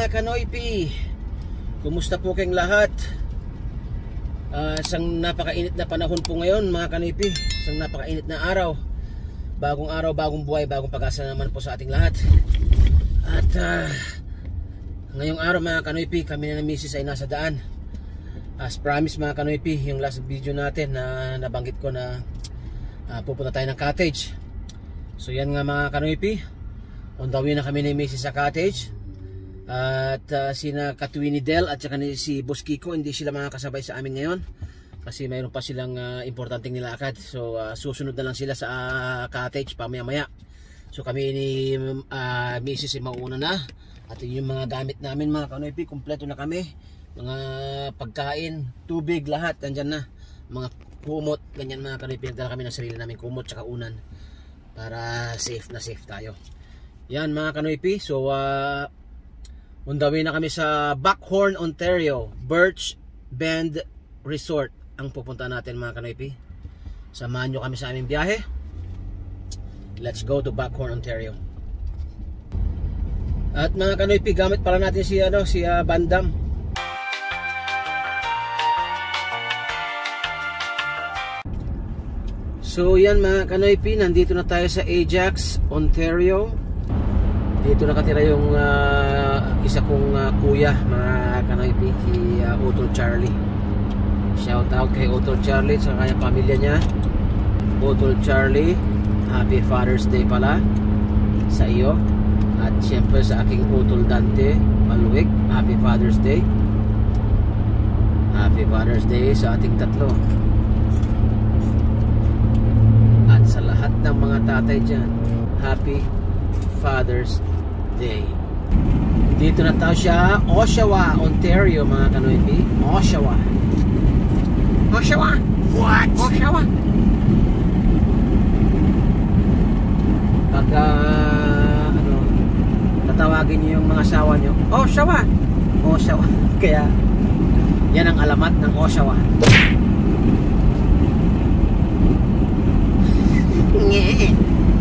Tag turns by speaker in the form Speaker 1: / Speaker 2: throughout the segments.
Speaker 1: mga Kanoypi, kumusta po kayong lahat? Isang napakainit na panahon po ngayon mga Kanoypi. Isang napakainit na araw, bagong buhay, bagong pag-asa naman po sa ating lahat. At ngayong araw mga Kanoypi, kami na ng misis ay nasa daan. As promised mga Kanoypi, yung last video natin na nabanggit ko na pupunta tayo ng cottage. So yan nga mga Kanoypi, on the way na kami ni misis sa cottage. At sina Katwini Del at saka si Boss Kiko, hindi sila makakasabay sa amin ngayon kasi mayroon pa silang importanteng nilakad. So susunod na lang sila sa cottage pamaya-maya. So kami ni misis ay mauna na. At yung mga gamit namin mga Kanoypi, kumpleto na kami. Mga pagkain, tubig, lahat nandyan na. Mga kumot, ganyan mga Kanoypi. Nagdala kami ng sarili namin kumot saka unan para safe na safe tayo. Yan mga Kanoypi. So on the way na kami sa Buckhorn, Ontario, Birch Bend Resort ang pupunta natin mga Kanoypi. Samahan nyo kami sa aming biyahe. Let's go to Buckhorn, Ontario. At mga Kanoypi, gamit pala natin si Bandam. So yan mga Kanoypi, nandito na tayo sa Ajax, Ontario. Dito nakatira yung isa kong kuya mga Kanoypi, si Utol Charlie. Shout out kay Utol Charlie sa kanyang pamilya niya. Utol Charlie, Happy Father's Day pala sa iyo. At siyempre sa aking Utol Dante Maluwig, Happy Father's Day. Happy Father's Day sa ating tatlo. At sa lahat ng mga tatay dyan, Happy Father's Day. Dito na tayo siya, Oshawa, Ontario mga Kanoypi. Oshawa. Oshawa. What? Oshawa. Pag tatawagin niyo yung mga asawa niyo, Oshawa. Oshawa. Kaya yan ang alamat ng Oshawa. Nge.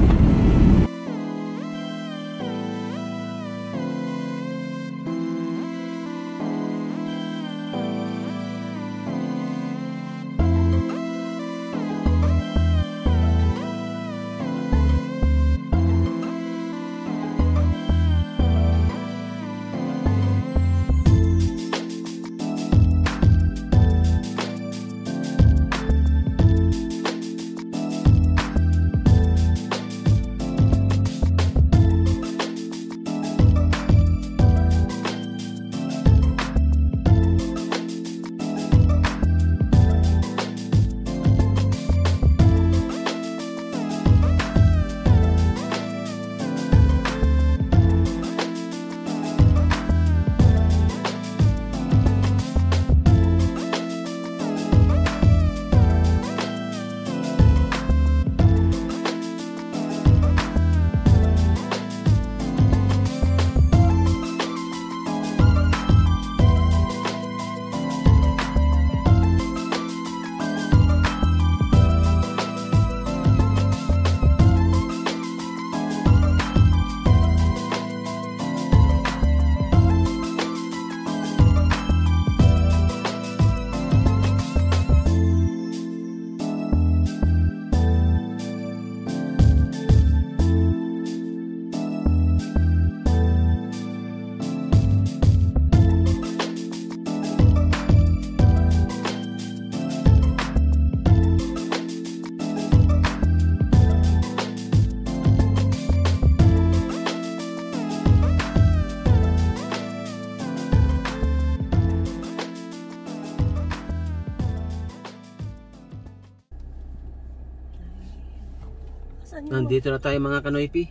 Speaker 1: Nandito na tayo mga Kanoypi.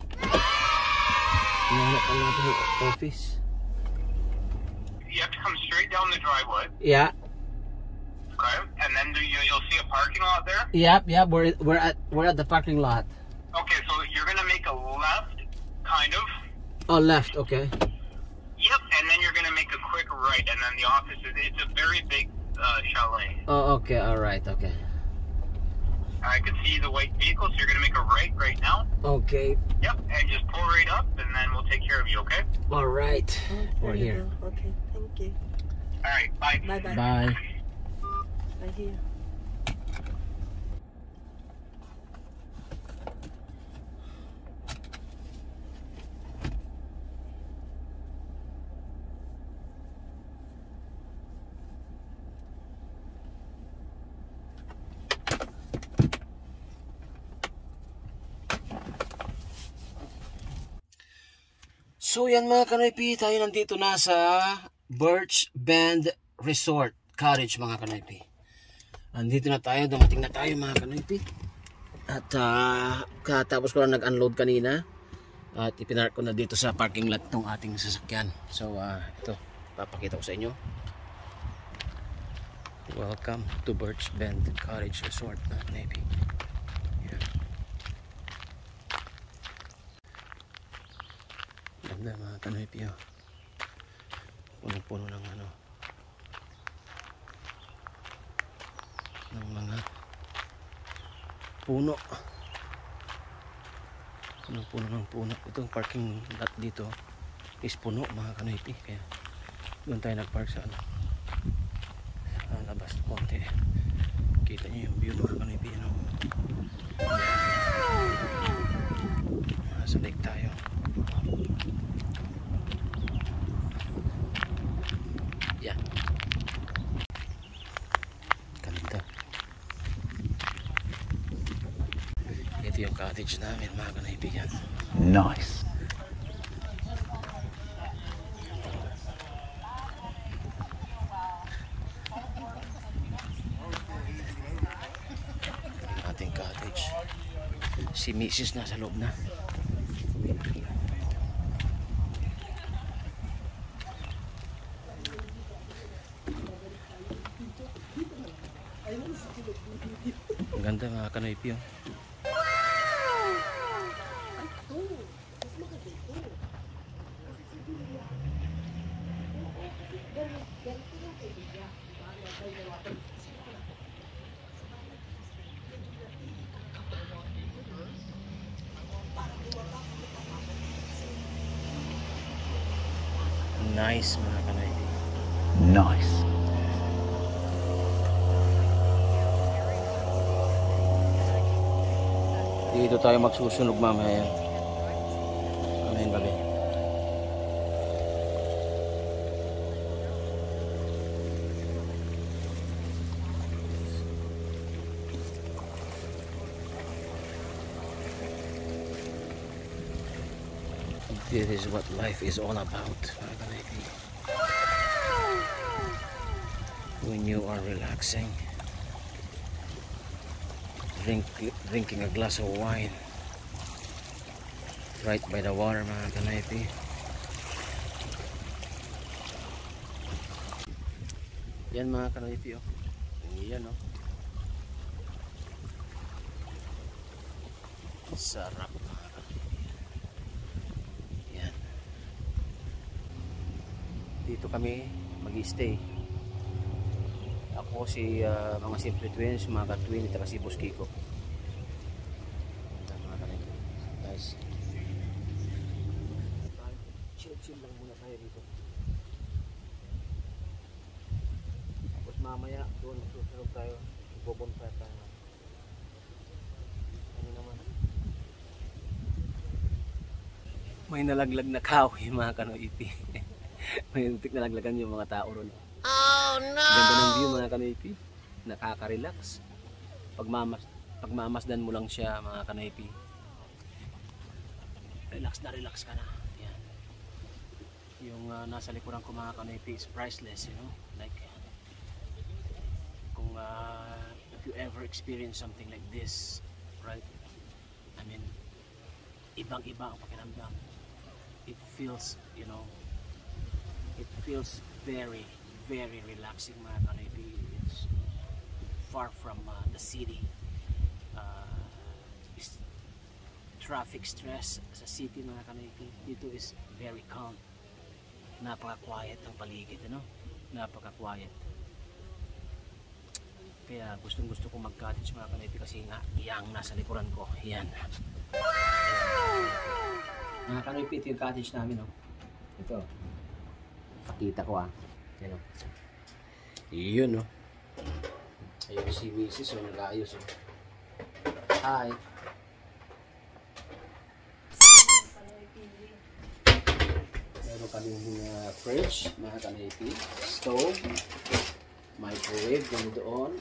Speaker 1: Hinahanap natin yung office.
Speaker 2: You have to come straight down the driveway.
Speaker 1: Yeah.
Speaker 2: Okay. And then you'll see a parking lot there.
Speaker 1: Yep. We're at the parking lot.
Speaker 2: Okay, so you're gonna make a left, kind of.
Speaker 1: Oh, left. Okay.
Speaker 2: Yep. And then you're gonna make a quick right, and then the office it's a very big chalet.
Speaker 1: Oh, okay. All right. Okay.
Speaker 2: I can see the white vehicle, so you're going to make a right now.
Speaker 1: Okay.
Speaker 2: Yep, and just pull right up, and then we'll take care of you, okay?
Speaker 1: All right.
Speaker 3: Oh,
Speaker 1: We're
Speaker 3: there you
Speaker 1: here.
Speaker 3: go. Okay, thank you.
Speaker 2: All right, bye.
Speaker 3: Bye bye.
Speaker 1: Bye.
Speaker 3: Right here.
Speaker 1: So yan mga kanoypi, tayo nandito na sa Birch Bend Resort Cottage mga kanoypi. Nandito na tayo, dumating na tayo mga kanoypi. At katapos ko lang nag-unload kanina. At ipinark ko na dito sa parking lot ng ating sasakyan. So ito, papakita ko sa inyo. Welcome to Birch Bend Cottage Resort mga kanoypi. Ganda mga kanoypi, oh. Punong-puno ng ano, ng mga puno. Punong-puno ng puno. Itong parking lot dito is puno mga kanoypi, kaya doon tayo nagpark sa ano, sa labas konti. Kita nyo yung view mga kanoypi, no? Nasa lake tayo. Yan. Ganda. Ito yung cottage namin mga kanaibigan.
Speaker 4: Nice.
Speaker 1: Yung ating cottage. Si Mrs. nasa loob na. Ang ganda mga kanoypi, oh. Nice mga kanoypi.
Speaker 4: Nice.
Speaker 1: Dito tayo magsusunog mamaya yan. Kamayang gabi. This is what life is all about. When you are relaxing, drinking a glass of wine right by the water mga kanaypi. Yan mga kanaypi, oh. Yan, oh. Sarap mga kanaypi. Yan. Dito kami mag-stay. Ako si mga Simple Twins, mga ka-twin, at si Boss Kiko. Mga kanaypi. Nice. Chill lang muna tayo dito. Tapos mamaya doon susunod tayo, ibobonfire tayo. Ano naman, may nalaglag na kahoy mga kanoypi. May untik nalaglagan yung mga tao ron. Oh no! Ganda ng view mga kanoypi. Nakaka-relax. Pagmamasdan mo lang siya mga kanoypi, relax na relax ka na. Yan. Yung nasa likuran ko mga kanoypi is priceless, you know? Like kung if you ever experience something like this, right? I mean, ibang-iba ang pakiramdam. It feels, you know, it feels very, very relaxing mga kanoypi. It's far from the city. Traffic stress sa city mga kanoypi. Dito is very calm. Napaka-quiet ang paligid, ano? Napaka-quiet. Kaya gusto ko mag-cottage mga kanipi kasi nga yang nasa likuran ko. Yan. Mga kanipi, ito yung cottage namin. Oh. Ito. Pakita ko Yan, oh. Yun, no? Ayun si Mrs. Nag-ayos. Hi. Meron kaming fridge, mga kanipi. Stove. Microwave, yan doon.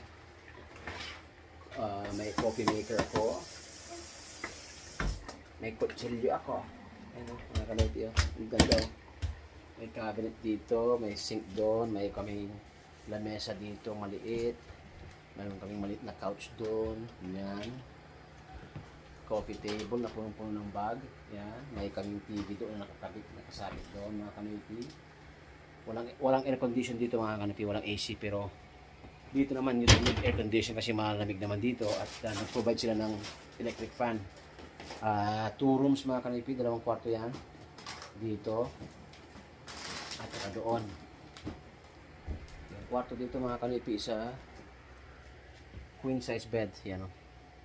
Speaker 1: May coffee maker ako. May kutsilyo ako. Ayun, mga kanipi. Ang ganda. May cabinet dito, may sink doon, may kaming lamesa dito, maliit. Mayroon kaming maliit na couch doon. Yan. Coffee table na punong-puno ng bag. Yan. May kaming TV doon na nakasabit doon, mga kanipi. Walang air condition dito, mga kanipi. Walang AC, pero dito naman yung air condition kasi malamig naman dito. At nag-provide sila ng electric fan. 2 rooms, mga kanipi. 2 kwarto yan. Dito. At saka doon. Yung kwarto dito, mga kanipi, isa queen size bed. Yan, oh.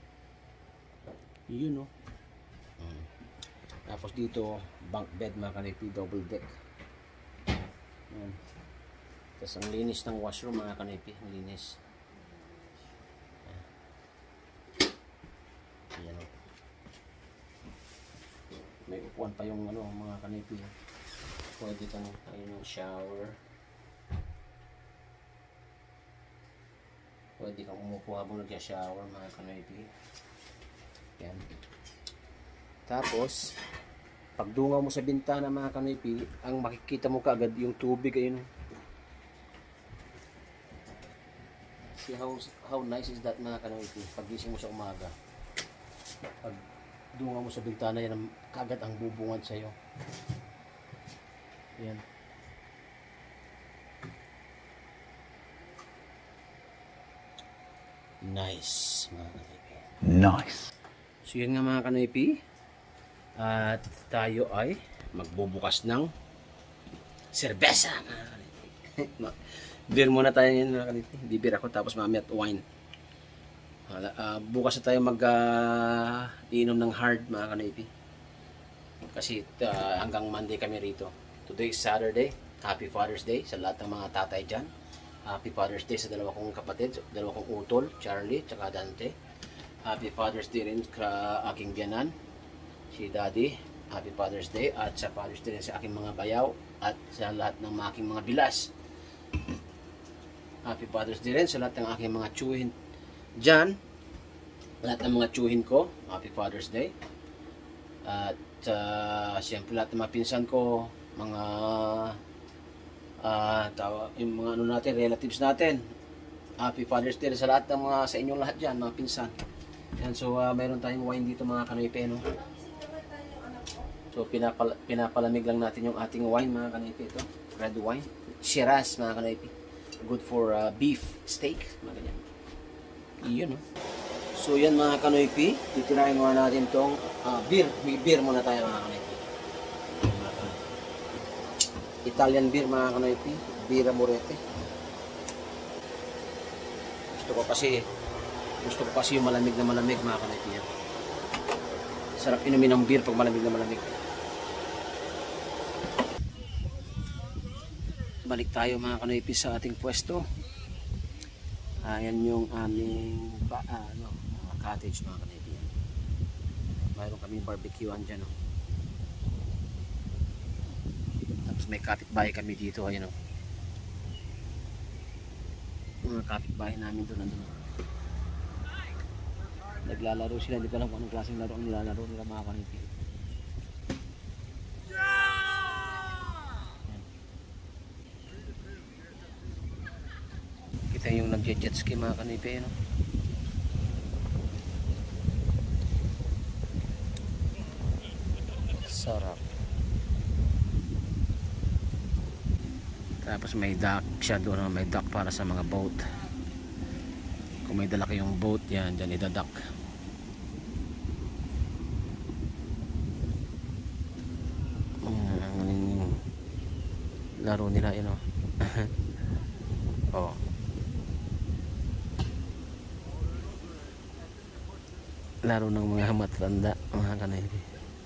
Speaker 1: Yun, oh. Tapos dito, bunk bed, mga kanipi, double deck. Yan. Tapos ang linis ng washroom, mga kanipi. Ang linis. Yan, oh. May upuan pa yung mga kanipi. Pwede kang ayun yung shower. Pwede kang umupo habang nag-shower, mga kanipi. Yan. Tapos, pag dungaw mo sa bintana, mga kanipi, ang makikita mo kaagad yung tubig ayun. See how nice is that, mga kanipi? Pagising mo sa umaga, pag dungaw mo sa bintana, yan kaagad ang bubungad sa'yo. Yan. Nice, mga kanipi.
Speaker 4: Nice.
Speaker 1: So yun nga, mga kanipi. At tayo ay magbubukas ng serbesa, mga kanipi. Beer muna tayo ngayon, mga kanipi. Di beer ako, tapos mamaya at wine. Bukas na tayo mag-inom ng hard, mga kanipi. Kasi hanggang Monday kami rito. Today is Saturday. Happy Father's Day sa lahat ng mga tatay dyan. Happy Father's Day sa 2 kong kapatid, 2 kong utol, Charlie, tsaka Dante. Happy Father's Day rin sa aking biyanan, si Daddy. Happy Father's Day. At sa Father's Day rin sa aking mga bayaw at sa lahat ng aking mga bilas. Happy Father's Day rin sa lahat ng aking mga tsuhin dyan. Lahat ng mga tsuhin ko, Happy Father's Day. At siyempre lahat ng mga pinsan ko, mga yung mga natin, relatives natin. Happy Father's Day sa lahat ng mga sa inyong lahat dyan, mga pinsan. Yan, so mayroon tayong wine dito, mga kanipi, no? So pinapalamig lang natin yung ating wine, mga kanipi. Ito, red wine, Shiraz, mga kanipi. Good for beef steak, mga ganyan. Iyon, no? So yan, mga kanipi, titirahin muna natin tong beer. May beer muna tayo, mga kanipi. Italian beer, mga kanipi. Birra Moretti. Gusto ko kasi yung malamig na malamig, mga kanipi. Sarap inumin ng beer pag malamig na malamig. Balik tayo, mga kanipi, sa ating pwesto. Ayan yung aming cottage, mga kanipi. Mayroon kaming barbecuean dyan, no? Tapos may kapitbahay kami dito, ayun, no? Mga kapitbahay namin doon, nandun. Naglalaro sila, hindi ko alam kung anong klaseng laro ang nilalaro nila, mga kanipi. Kita yung nagje-jet ski, mga kanipi, no? Sarap. Tapos may dock siya doon, may dock para sa mga boat. Kung may dala kayong boat, yan, dyan idadock. Laro nila, yun, oh. Oh. laro ng mga matanda, mga kanipi.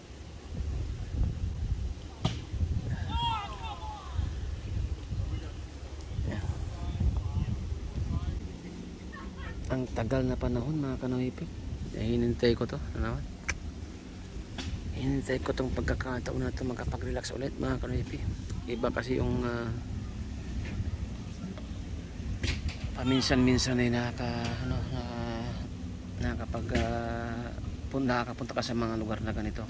Speaker 1: Ang tagal na panahon, mga kanipi. Hinintay ko to, ano naman? Hinintay ko tong pagkakataon na to magkapag-relax ulit, mga kanipi. Iba kasi yung paminsan-minsan ay nakakapunta ka sa mga lugar na ganito.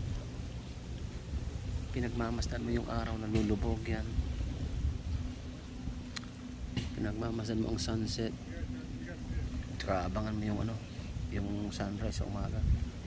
Speaker 1: Pinagmamasdan mo yung araw na lulubog yan. Pinagmamasdan mo ang sunset. Tsaka abangan mo yung yung sunrise sa umaga.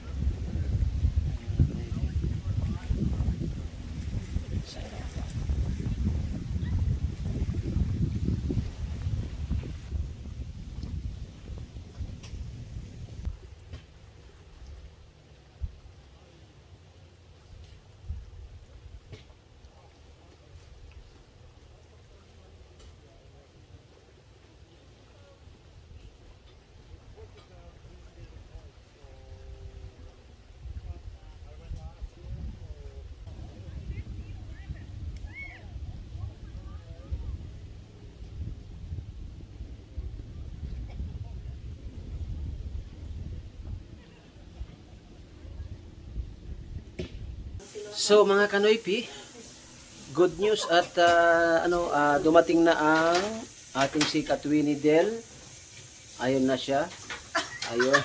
Speaker 1: So mga kanoypi, good news at dumating na ang ating si Katwini Del. Ayun na siya. Ayun.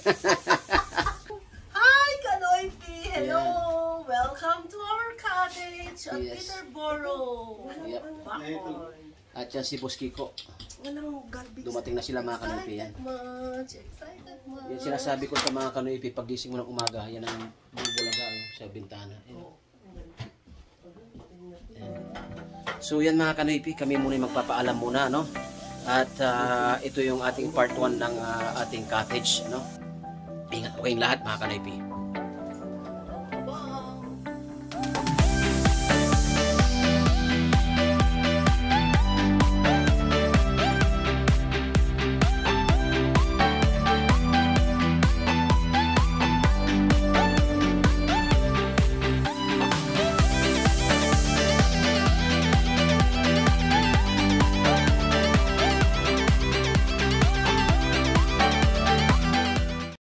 Speaker 3: Hi, Kanoypi! Hello! Welcome to our cottage at
Speaker 1: Yes.
Speaker 3: Peterborough.
Speaker 1: Yep.
Speaker 3: Bakon.
Speaker 1: At yan si Boss Kiko.
Speaker 3: Walang garbage.
Speaker 1: Dumating na sila, mga kanoypi, yan.
Speaker 3: Excited much.
Speaker 1: Yan sinasabi ko sa mga kanoypi, pag gising mo ng umaga, yan ang bubulaga sa bintana. Yan. So yan mga kanoypi, kami muna yung magpapaalam muna, no? At ito yung ating part 1 ng ating cottage, no? Ingat po kayong lahat, mga kanoypi.